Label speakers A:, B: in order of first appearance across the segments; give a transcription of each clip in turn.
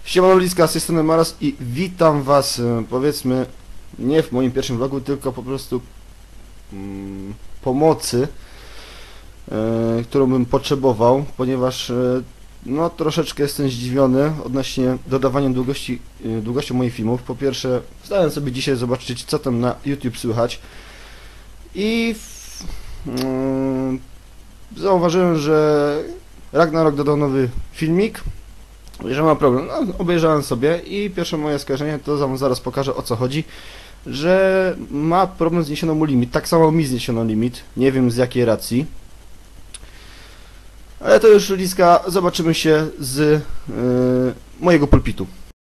A: Siemano ludziska, z tej strony Maras i witam was, powiedzmy, nie w moim pierwszym vlogu, tylko po prostu pomocy, którą bym potrzebował, ponieważ no troszeczkę jestem zdziwiony odnośnie dodawania długości moich filmów. Po pierwsze, zdałem sobie dzisiaj zobaczyć, co tam na YouTube słychać i zauważyłem, że Ragnarok dodał nowy filmik, że ma problem. No, obejrzałem sobie i pierwsze moje skojarzenie to wam zaraz pokażę, o co chodzi, że ma problem, zniesiono mu limit. Tak samo mi zniesiono limit, nie wiem z jakiej racji. Ale to już ludziska, zobaczymy się z mojego pulpitu.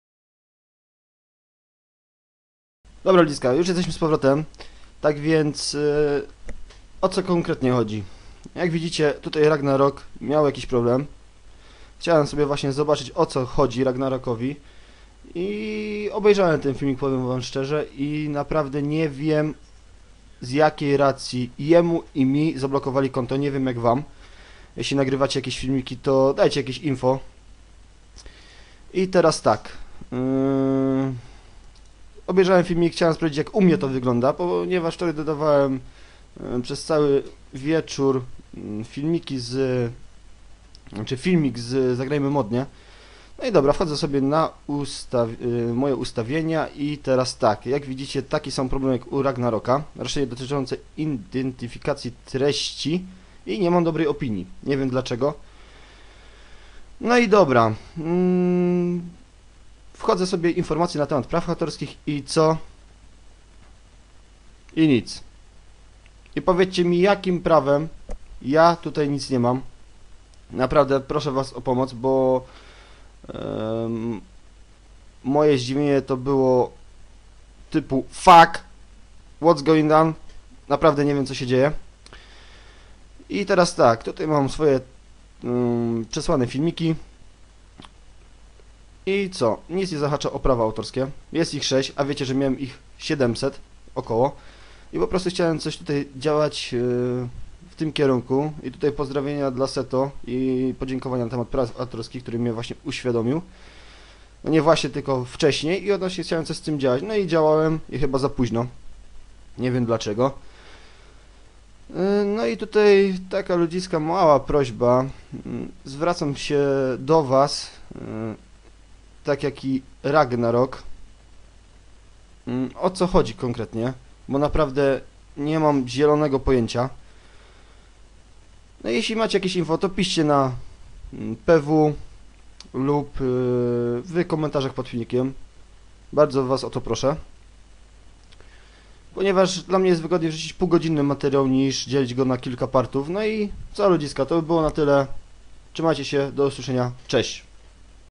A: Dobra ludziska, już jesteśmy z powrotem. Tak więc o co konkretnie chodzi? Jak widzicie, tutaj Ragnarok miał jakiś problem. Chciałem sobie właśnie zobaczyć, o co chodzi Ragnarokowi i obejrzałem ten filmik, powiem wam szczerze, i naprawdę nie wiem z jakiej racji jemu i mi zablokowali konto, nie wiem jak wam. Jeśli nagrywacie jakieś filmiki, to dajcie jakieś info. I teraz tak, obejrzałem filmik, chciałem sprawdzić, jak u mnie to wygląda, ponieważ wczoraj dodawałem przez cały wieczór filmik z Zagrajmy Modnie. No i dobra, wchodzę sobie na moje ustawienia i teraz tak, jak widzicie, taki sam problem jak u Ragnaroka, raczej dotyczące identyfikacji treści i nie mam dobrej opinii, nie wiem dlaczego. No i dobra, wchodzę sobie informacje na temat praw autorskich i co? I nic. I powiedzcie mi, jakim prawem ja tutaj nic nie mam. Naprawdę proszę was o pomoc, bo moje zdziwienie to było typu fuck, what's going on, naprawdę nie wiem co się dzieje. I teraz tak, tutaj mam swoje przesłane filmiki i co, nic nie zahacza o prawa autorskie, jest ich 6, a wiecie, że miałem ich 700 około i po prostu chciałem coś tutaj działać w tym kierunku i tutaj pozdrowienia dla Seto i podziękowania na temat praw autorskich, który mnie właśnie uświadomił. No nie właśnie, tylko wcześniej i odnośnie chciałem coś z tym działać. No i działałem i chyba za późno. Nie wiem dlaczego. No i tutaj taka ludziska mała prośba. Zwracam się do was, tak jak i Ragnarok. O co chodzi konkretnie? Bo naprawdę nie mam zielonego pojęcia. No jeśli macie jakieś info, to piszcie na PW lub w komentarzach pod filmikiem. Bardzo was o to proszę. Ponieważ dla mnie jest wygodniej wrzucić półgodzinny materiał niż dzielić go na kilka partów. No i co ludziska, to by było na tyle. Trzymajcie się, do usłyszenia, cześć!